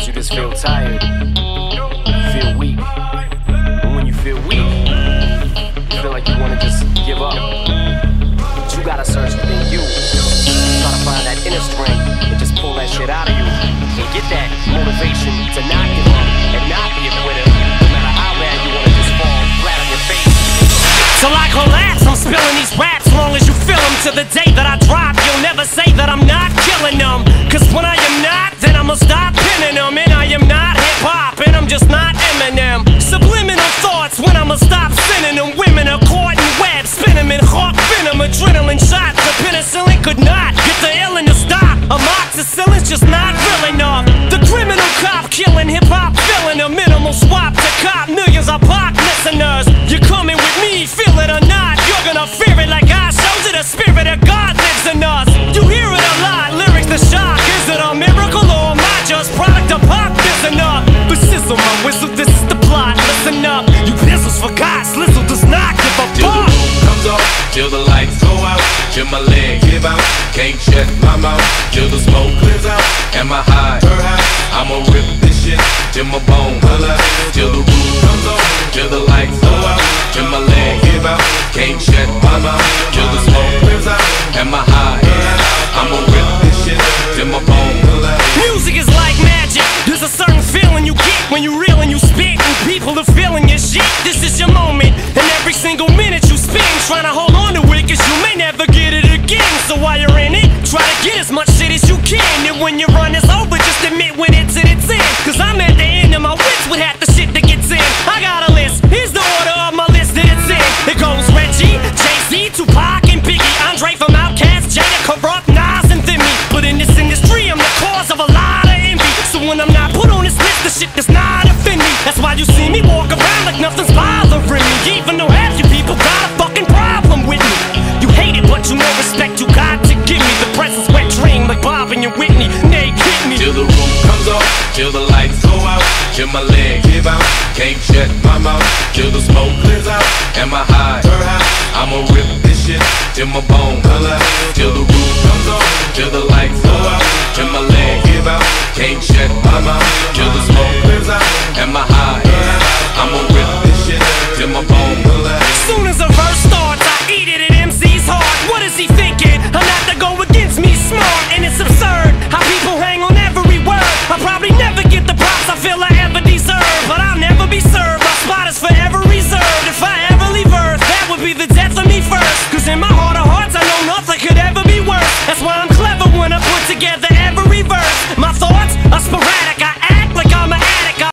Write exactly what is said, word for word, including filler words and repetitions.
Sometimes you just feel tired, you feel weak. And when you feel weak, you feel like you wanna just give up. But you gotta search within you. Try to find that inner strength and just pull that shit out of you. And get that motivation to not give up and not be a quitter. No matter how bad you wanna just fall flat on your face. Till I collapse, I'm spilling these raps. Long as you feel them, to the day that I drop, you'll never say that I'm not killing them. Cause when I am not, then I'ma stop pinning them. And I am not hip-hop, and I'm just not Eminem. Subliminal thoughts when I'ma stop sending them. Women are caught in web, spin them in hawk venom. Adrenaline shots, the penicillin could not get the illin to stop. Amoxicillin's just not real enough. The criminal cop killing hip-hop, filling a minimal swap to cop millions of pop listeners. You're coming with me, feel it or not, you're gonna fear it like I showed you. The spirit of God lives in us. You hear it a lot, lyrics to shock. Is it a miracle or am I just product of pop? Listen up, but sizzle my whistle, this is the plot. Listen up, you pistols forgot, Slizzle does not give a Till fuck. the roof comes off, till the lights go out, till my legs give out, can't shut my mouth, till the smoke clears out, and my high, I'ma rip this shit, till my bone holla, till the roof comes off, till the lights go out, till my legs give out, can't shut my mouth, till the smoke clears out, and my high, I'ma rip this shit, till my bone holla. Music is like magic, there's a certain feeling you get when you reel and you spit, and people are feeling your shit. This is your moment, and every single minute you spend trying to hold on to it, cause you may never get it again. So while you're in it, try to get as much shit as you can, and when your run is over, just admit when it's in its end. Cause I'm at the end of my wits with half the shit that gets in. I got a list, here's the order of my list that it's in. It goes Reggie, Jay-Z, Tupac, and Biggie, Andre from Outkast, Jada, Corrupt, Nas, and then me. But in this industry, I'm the cause of a lot of envy. So when I'm not put on this list, the shit does not offend me. That's why you see me walk around like nothing's bothering me, even though half you people got a fucking problem with me. You hate it, but you know respect you got to give me. The presence wet dream like Bob and your Whitney. Nay, hit me. Till the roof comes off, till the lights go out, till my legs give out, can't shut my mouth, till the smoke clears out, and my high, I'ma rip this shit, till my bone holla, till the roof comes off, till the